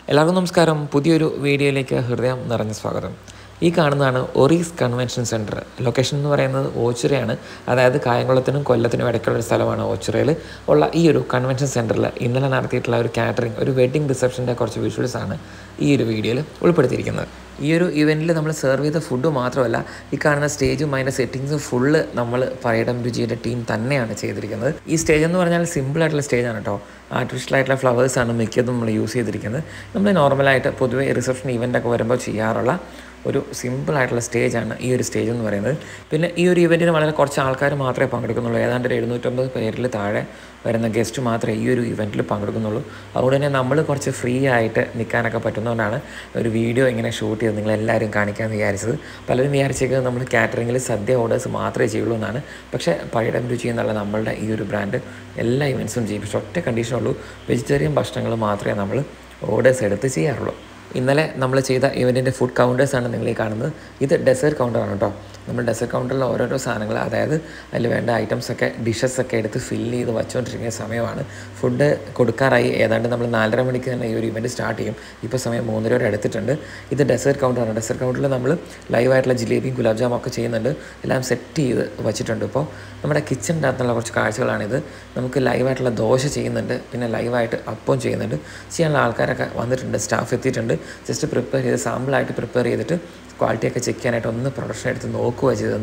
എല്ലാവർക്കും നമസ്കാരം. പുതിയൊരു വീഡിയോയിലേക്ക് ഹൃദയം നിറഞ്ഞ സ്വാഗതം. ഈ കാണുന്നതാണ് ഒറീസ് കൺവെൻഷൻ സെൻറ്റർ. ലൊക്കേഷൻ എന്ന് പറയുന്നത് ഓച്ചിറയാണ്. അതായത് കായംകുളത്തിനും കൊല്ലത്തിനും ഇടയ്ക്കുള്ള ഒരു സ്ഥലമാണ് ഓച്ചിറയിൽ ഉള്ള ഈ ഒരു കൺവെൻഷൻ സെൻറ്ററിൽ ഇന്നലെ നടത്തിയിട്ടുള്ള ഒരു കാറ്ററിംഗ്, ഒരു വെഡ്ഡിംഗ് റിസപ്ഷൻ്റെ കുറച്ച് വിഷ്വൽസാണ് ഈ ഒരു വീഡിയോയിൽ ഉൾപ്പെടുത്തിയിരിക്കുന്നത്. ഈ ഒരു ഇവൻറ്റിൽ നമ്മൾ സെർവ് ചെയ്ത ഫുഡ് മാത്രമല്ല, ഈ കാണുന്ന സ്റ്റേജും അതിൻ്റെ സെറ്റിങ്സും ഫുള്ള് നമ്മൾ പഴയടം രുചിയുടെ ടീം തന്നെയാണ് ചെയ്തിരിക്കുന്നത്. ഈ സ്റ്റേജ് എന്ന് പറഞ്ഞാൽ സിമ്പിളായിട്ടുള്ള സ്റ്റേജാണ് കേട്ടോ. ആർട്ടിഫിഷ്യലായിട്ടുള്ള ഫ്ലവേഴ്സാണ് മിക്കതും നമ്മൾ യൂസ് ചെയ്തിരിക്കുന്നത്. നമ്മൾ നോർമലായിട്ട് പൊതുവേ റിസപ്ഷൻ ഇവൻ്റൊക്കെ വരുമ്പോൾ ചെയ്യാറുള്ള ഒരു സിമ്പിളായിട്ടുള്ള സ്റ്റേജാണ് ഈ ഒരു സ്റ്റേജ് എന്ന് പറയുന്നത്. പിന്നെ ഈ ഒരു ഇവൻറ്റിന് വളരെ കുറച്ച് ആൾക്കാർ മാത്രമേ പങ്കെടുക്കുന്നുള്ളൂ. ഏതാണ്ട് 750 പേരിൽ താഴെ വരുന്ന ഗസ്റ്റ് മാത്രമേ ഈ ഒരു ഇവൻറ്റിൽ പങ്കെടുക്കുന്നുള്ളൂ. അതുകൊണ്ട് തന്നെ നമ്മൾ കുറച്ച് ഫ്രീ ആയിട്ട് നിൽക്കാനൊക്കെ പറ്റുന്നതുകൊണ്ടാണ് ഒരു വീഡിയോ ഇങ്ങനെ ഷൂട്ട് ചെയ്ത് നിങ്ങളെല്ലാവരും കാണിക്കാമെന്ന് വിചാരിച്ചത്. പലരും വിചാരിച്ചേക്കുന്നത് നമ്മൾ കാറ്ററിങ്ങിൽ സദ്യ ഓർഡേഴ്സ് മാത്രമേ ചെയ്യുള്ളൂ എന്നാണ്. പക്ഷേ പഴയടം രുചി എന്നുള്ള നമ്മളുടെ ഈ ഒരു ബ്രാൻഡ് എല്ലാ ഇവൻറ്റ്സും ചെയ്യും. പക്ഷേ ഒറ്റ കണ്ടീഷനുള്ളൂ, വെജിറ്റേറിയൻ ഭക്ഷണങ്ങൾ മാത്രമേ നമ്മൾ ഓർഡേഴ്സ് എടുത്ത് ചെയ്യാറുള്ളൂ. ഇന്നലെ നമ്മൾ ചെയ്ത ഇവൻറ്റിൻ്റെ ഫുഡ് കൗണ്ടേഴ്സാണ് നിങ്ങളീ കാണുന്നത്. ഇത് ഡെസേർട്ട് കൗണ്ടറാണ് കേട്ടോ. നമ്മൾ ഡെസേർട്ട് കൗണ്ടറിൽ ഓരോരോ സാധനങ്ങൾ, അതായത് അതിൽ വേണ്ട ഐറ്റംസൊക്കെ ഡിഷസൊക്കെ എടുത്ത് ഫില്ല് ചെയ്ത് വച്ചുകൊണ്ടിരിക്കുന്ന സമയമാണ്. ഫുഡ് കൊടുക്കാറായി. ഏതാണ്ട് നമ്മൾ 4:30 മണിക്ക് തന്നെ ഈ ഒരു ഇവൻറ്റ് സ്റ്റാർട്ട് ചെയ്യും. ഇപ്പോൾ സമയം 3:30 വരെ എടുത്തിട്ടുണ്ട്. ഇത് ഡെസേർട്ട് കൗണ്ടറാണ്. ഡെസേർട്ട് കൗണ്ടറിൽ നമ്മൾ ലൈവായിട്ടുള്ള ജിലേബിയും ഗുലാബ് ജാമും ഒക്കെ ചെയ്യുന്നുണ്ട്. എല്ലാം സെറ്റ് ചെയ്ത് വെച്ചിട്ടുണ്ട്. ഇപ്പോൾ നമ്മുടെ കിച്ചണിൻ്റെ അകത്തുള്ള കുറച്ച് കാഴ്ചകളാണിത്. നമുക്ക് ലൈവായിട്ടുള്ള ദോശ ചെയ്യുന്നുണ്ട്, പിന്നെ ലൈവായിട്ട് അപ്പം ചെയ്യുന്നുണ്ട്. ചെയ്യാനുള്ള ആൾക്കാരൊക്കെ വന്നിട്ടുണ്ട്, സ്റ്റാഫ് എത്തിയിട്ടുണ്ട്. ജസ്റ്റ് പ്രിപ്പയർ ചെയ്ത് സാമ്പിളായിട്ട് പ്രിപ്പയർ ചെയ്തിട്ട് ക്വാളിറ്റിയൊക്കെ ചെക്ക് ചെയ്യാനായിട്ട് ഒന്ന് പ്രൊഡക്ഷൻ എടുത്ത് നോക്കുക ചെയ്തത്.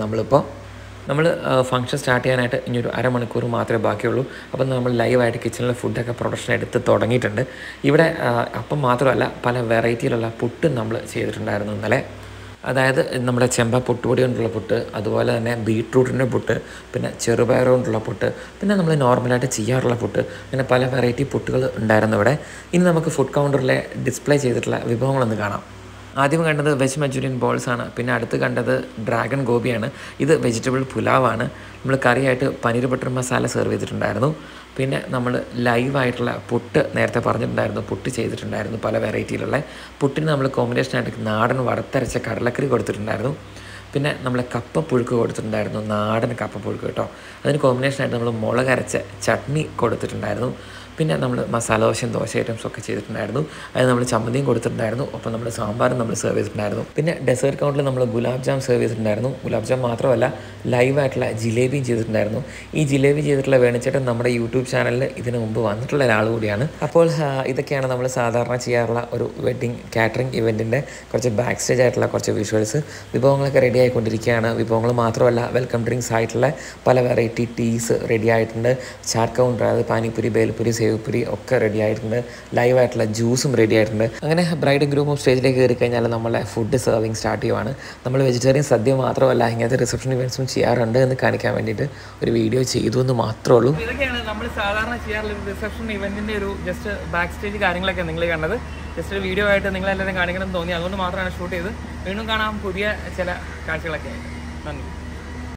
നമ്മൾ ഫംഗ്ഷൻ സ്റ്റാർട്ട് ചെയ്യാനായിട്ട് ഇനി ഒരു അരമണിക്കൂർ മാത്രമേ ബാക്കിയുള്ളൂ. അപ്പം നമ്മൾ ലൈവായിട്ട് കിച്ചണിലെ ഫുഡൊക്കെ പ്രൊഡക്ഷൻ എടുത്ത് തുടങ്ങിയിട്ടുണ്ട്. ഇവിടെ അപ്പം മാത്രമല്ല, പല വെറൈറ്റിയിലുള്ള പുട്ടും നമ്മൾ ചെയ്തിട്ടുണ്ടായിരുന്നു ഇന്നലെ. അതായത് നമ്മുടെ ചെമ്പ പുട്ടുപൊടി കൊണ്ടുള്ള പുട്ട്, അതുപോലെ തന്നെ ബീട്രൂട്ടിൻ്റെ പുട്ട്, പിന്നെ ചെറുപയർ കൊണ്ടുള്ള പുട്ട്, പിന്നെ നമ്മൾ നോർമലായിട്ട് ചെയ്യാറുള്ള പുട്ട്, പിന്നെ പല വെറൈറ്റി പുട്ടുകൾ ഉണ്ടായിരുന്നു ഇവിടെ. ഇനി നമുക്ക് ഫുഡ് കൗണ്ടറിലെ ഡിസ്പ്ലേ ചെയ്തിട്ടുള്ള വിഭവങ്ങളൊന്ന് കാണാം. ആദ്യം കണ്ടത് വെജ് മഞ്ചൂരിയൻ ബോൾസാണ്. പിന്നെ അടുത്ത് കണ്ടത് ഡ്രാഗൺ ഗോപിയാണ്. ഇത് വെജിറ്റബിൾ പുലാവാണ്. നമ്മൾ കറിയായിട്ട് പനീർ ബട്ടർ മസാല സെർവ് ചെയ്തിട്ടുണ്ടായിരുന്നു. പിന്നെ നമ്മൾ ലൈവായിട്ടുള്ള പുട്ട് നേരത്തെ പറഞ്ഞിട്ടുണ്ടായിരുന്നു, പുട്ട് ചെയ്തിട്ടുണ്ടായിരുന്നു. പല വെറൈറ്റിയിലുള്ള പുട്ടിന് നമ്മൾ കോമ്പിനേഷനായിട്ട് നാടൻ വറുത്തരച്ച കടലക്കറി കൊടുത്തിട്ടുണ്ടായിരുന്നു. പിന്നെ നമ്മൾ കപ്പപ്പുഴുക്ക് കൊടുത്തിട്ടുണ്ടായിരുന്നു, നാടൻ കപ്പപ്പുഴുക്ക് കേട്ടോ. അതിന് കോമ്പിനേഷനായിട്ട് നമ്മൾ മുളകരച്ച ചട്നി കൊടുത്തിട്ടുണ്ടായിരുന്നു. പിന്നെ നമ്മൾ മസാല ദോശയും ദോശ ഐറ്റംസൊക്കെ ചെയ്തിട്ടുണ്ടായിരുന്നു. അത് നമ്മൾ ചമ്മന്തിയും കൊടുത്തിട്ടുണ്ടായിരുന്നു. ഒപ്പം നമ്മൾ സാമ്പാറും നമ്മൾ സെർവ് ചെയ്തിട്ടുണ്ടായിരുന്നു. പിന്നെ ഡെസേർട്ട് കൗണ്ടറിൽ നമ്മൾ ഗുലാബ് ജാം സെർവ് ചെയ്തിട്ടുണ്ടായിരുന്നു. ഗുലാബ് ജാം മാത്രമല്ല, ലൈവായിട്ടുള്ള ജിലേബിയും ചെയ്തിട്ടുണ്ടായിരുന്നു. ഈ ജിലേബി ചെയ്തിട്ടുള്ള വേണിച്ചേട്ടൻ നമ്മുടെ യൂട്യൂബ് ചാനലിൽ ഇതിനു മുമ്പ് വന്നിട്ടുള്ള ഒരാൾ കൂടിയാണ്. അപ്പോൾ ഇതൊക്കെയാണ് നമ്മൾ സാധാരണ ചെയ്യാറുള്ള ഒരു വെഡ്ഡിങ് കാറ്ററിംഗ് ഇവൻറ്റിൻ്റെ കുറച്ച് ബാക്ക് സ്റ്റേജ് ആയിട്ടുള്ള കുറച്ച് വിഷ്വൽസ്. വിഭവങ്ങളൊക്കെ റെഡി ആയിക്കൊണ്ടിരിക്കുകയാണ്. വിഭവങ്ങൾ മാത്രമല്ല, വെൽക്കം ഡ്രിങ്ക്സ് ആയിട്ടുള്ള പല വെറൈറ്റി ടീസ് റെഡി ആയിട്ടുണ്ട്. ചാറ്റ് കൗണ്ടർ, അതായത് പാനിപ്പുരി, ബേൽപുരി, സേവ്പുരി ഒക്കെ റെഡി ആയിട്ടുണ്ട്. ലൈവായിട്ടുള്ള ജ്യൂസും റെഡി ആയിട്ടുണ്ട്. അങ്ങനെ ബ്രൈഡും ഗ്രൂമും സ്റ്റേജിലേക്ക് കയറി കഴിഞ്ഞാൽ നമ്മളെ ഫുഡ് സെർവിങ് സ്റ്റാർട്ട് ചെയ്യുവാണ്. നമ്മൾ വെജിറ്റേറിയൻ സദ്യ മാത്രമല്ല, ഇങ്ങനത്തെ റിസപ്ഷൻ ഇവൻറ്റ്സും ചെയ്യാറുണ്ട് എന്ന് കാണിക്കാൻ വേണ്ടിയിട്ട് ഒരു വീഡിയോ ചെയ്തു എന്ന് മാത്രമേ ഉള്ളൂ. ഇതൊക്കെയാണ് നമ്മൾ സാധാരണ ചെയ്യാറുള്ള റിസപ്ഷൻ ഇവൻറ്റിൻ്റെ ഒരു ജസ്റ്റ് ബാക്ക് സ്റ്റേജ് കാര്യങ്ങളൊക്കെ നിങ്ങൾ കണ്ടത്. ജസ്റ്റ് ഒരു വീഡിയോ ആയിട്ട് നിങ്ങളെല്ലാവരും കാണിക്കണം എന്ന് തോന്നി, അതുകൊണ്ട് മാത്രമാണ് ഷൂട്ട് ചെയ്ത്. വീണ്ടും കാണാം പുതിയ ചില കാഴ്ചകളൊക്കെ ആയിട്ട്. നന്ദി.